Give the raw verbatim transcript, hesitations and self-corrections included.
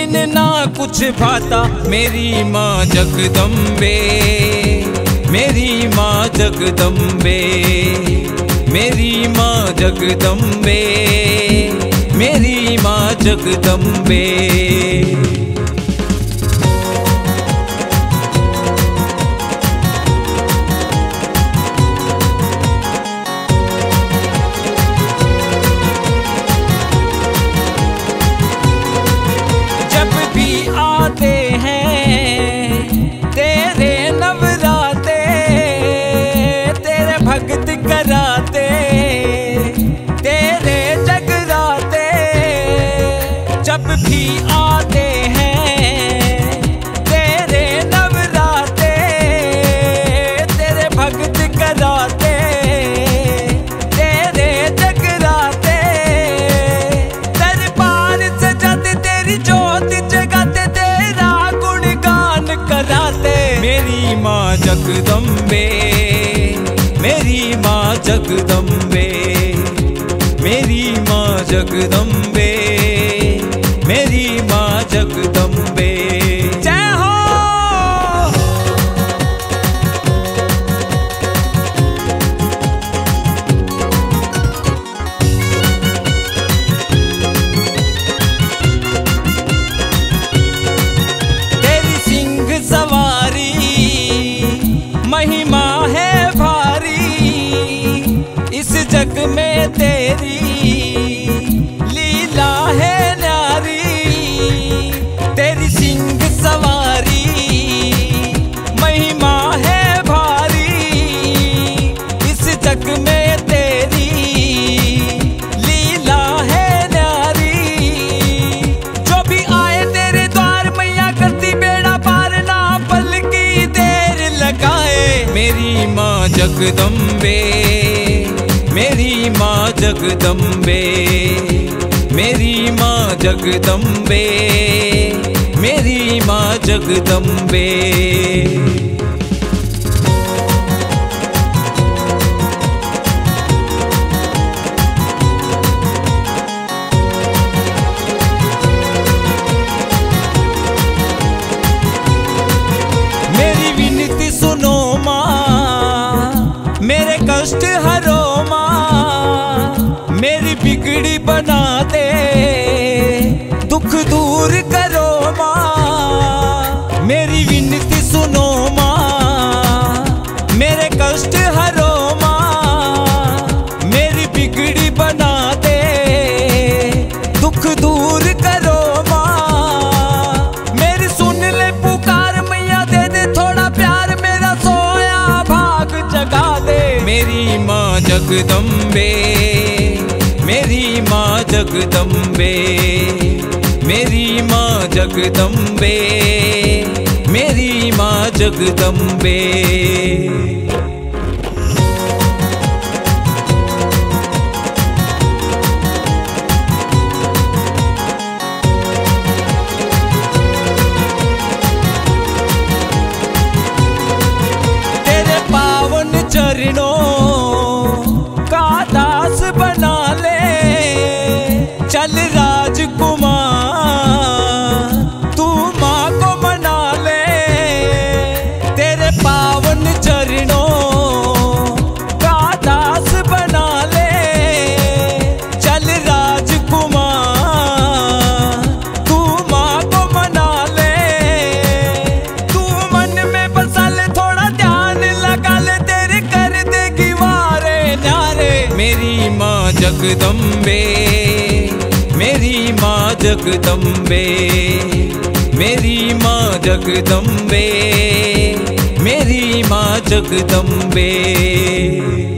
बिन ना कुछ भाता। मेरी माँ जगदम्बे, मेरी माँ जगदम्बे, मेरी माँ जगदम्बे, मेरी माँ जगदम्बे। आते हैं तेरे नवराते, तेरे भक्त कराते, तेरे जगराते। जब भी आते हैं तेरे नवराते, तेरे भक्त कराते, तेरे जगराते। दरबार सजाते तेरी ज्योत जगाते, मेरी माँ जगदम्बे, मेरी माँ जगदम्बे, मेरी माँ जगदम्बे, मेरी माँ जगदम्बे। जय हो। तेरी सिंह सवारी महिमा है भारी, इस जग में तेरी लीला है न्यारी। तेरी सिंह सवारी महिमा है भारी, इस जग में तेरी लीला है न्यारी। जो भी आए तेरे द्वार मैया करती बेड़ा पार, ना पल की देर लगाए। मेरी माँ जगदम्बे, मेरी माँ जगदम्बे, मेरी माँ जगदम्बे, मेरी माँ जगदम्बे। मेरी विनती सुनो माँ, मेरे कष्ट हरो माँ, मेरी बिगड़ी बना दे, दुख दूर करो माँ। मेरी विनती सुनो माँ, मेरे कष्ट हरो माँ, मेरी बिगड़ी बना दे, दुख दूर करो माँ। मेरी सुन ले पुकार मैया, दे दे थोड़ा प्यार, मेरा सोया भाग जगा दे। मेरी माँ जगदम्बे, मेरी माँ जगदम्बे, मेरी माँ जगदम्बे, मेरी माँ जगदम्बे। तेरे पावन चरणों का दास बना ले, चल राजकुमार तू माँ को मना ले। तेरे पावन चरणों का दास बना ले, चल राजकुमार तू माँ को मना ले। तू मन में बसा ले, थोड़ा ध्यान लगा ले, तेरे कर देगी वारे न्यारे। मेरी माँ जगदम्बे, मेरी माँ जगदम्बे, मेरी माँ जगदम्बे, मेरी माँ जगदम्बे।